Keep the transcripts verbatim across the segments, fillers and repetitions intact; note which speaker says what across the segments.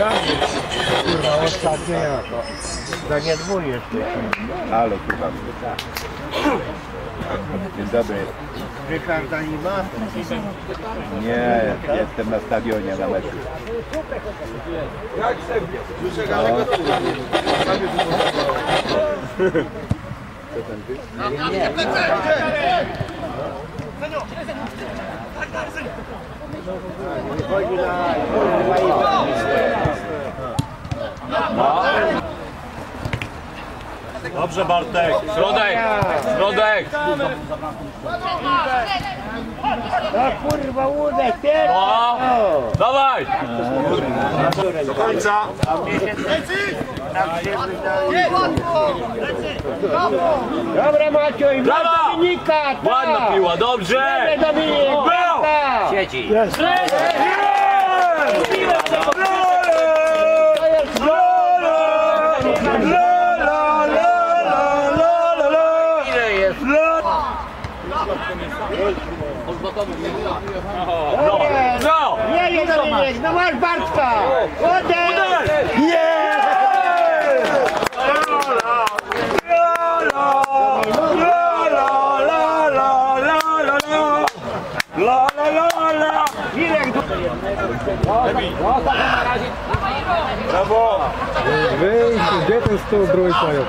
Speaker 1: Kurwa, ostatnio jako. Zaniedbujesz ty.
Speaker 2: Ale słucham. Dzień dobry.
Speaker 1: Ryszarda nie ma?
Speaker 2: Nie, jestem na stadionie na meczu.
Speaker 1: Jak sobie? Słyszę daleko tu.
Speaker 2: Co ten ty?
Speaker 1: Nie chodzi na...
Speaker 3: Dobrze, Bartek. Środek! Środek!
Speaker 1: No kurwa, łódek, ty!
Speaker 3: No! Dawaj!
Speaker 2: Do końca!
Speaker 1: Dobra, Maciuj,
Speaker 3: Brawa!
Speaker 1: masz Dominika!
Speaker 3: Ładna piła, dobrze!
Speaker 1: Dobre, Dominik!
Speaker 3: Był!
Speaker 1: Siedzi!
Speaker 3: Jest! No!
Speaker 1: Nie, nie, Dominik, no masz Bartka! Uderz!
Speaker 3: Brawo!
Speaker 4: Wyjść, gdzie ten stół trójkąt?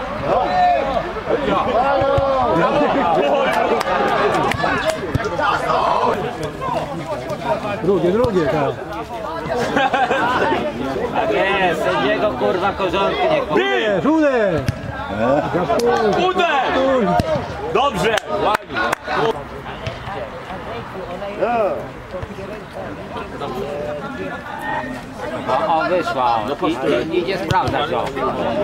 Speaker 4: Drugie, drugie, tak.
Speaker 5: Nie, sędziego kurwa korzonki nie kurwa.
Speaker 3: Ty!
Speaker 4: Żółte!
Speaker 3: Uderz! Dobrze! Ładnie!
Speaker 5: O, o wyszła, o. I, i, idzie sprawdzać o.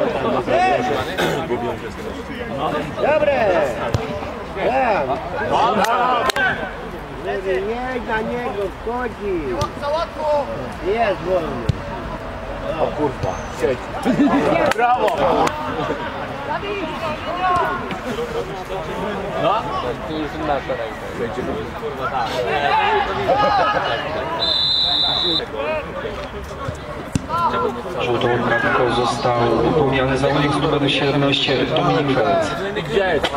Speaker 1: Dobre! Nie na niego wchodzi! Jest wolny!
Speaker 3: O kurwa, siedź! Brawo! No? To już nasza ręka. Kurwa, tak.
Speaker 6: Żółtą kartką został upomniany zawodnik z numerem siedemnaście Dominik Felec.
Speaker 3: Gdzie jest?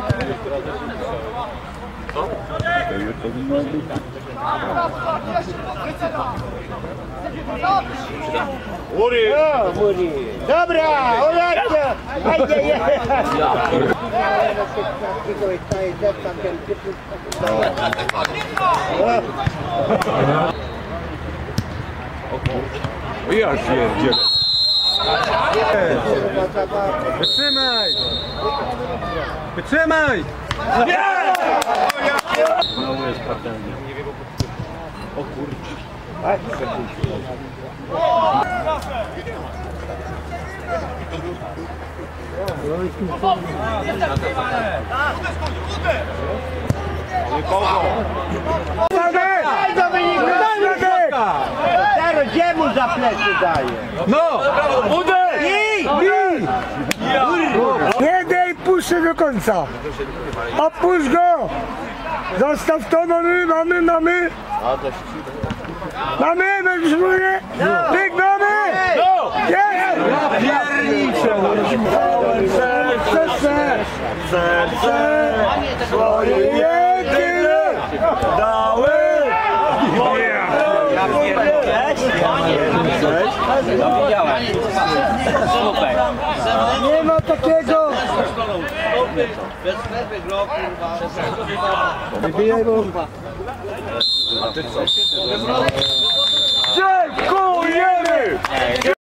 Speaker 2: To już powinno być.
Speaker 3: Uri!
Speaker 1: O, Muri! Dobra! Olejcie! Ajde, je!
Speaker 2: Ja pierdzielę.
Speaker 4: Wytrzymaj! Wytrzymaj!
Speaker 2: Znowu jest patelnia. O kurczę.
Speaker 1: Daj Dominiku, daj Dominika! Teraz gdzie mu za plecy daje?
Speaker 4: No!
Speaker 3: Uderz!
Speaker 4: Bij! Nie daj puszczę do końca! Opuść go! Zostaw to, mamy, mamy, mamy! Mamy, weźmy! Biegnamy!
Speaker 3: No!
Speaker 4: Jest! Ja pierniczę! Serce! Serce! Swoje jedyne! Dały!
Speaker 5: Ja pierdolę. No widziałem. Super.
Speaker 4: Nie ma takiego! Wybijaj go!
Speaker 3: Dziękujemy!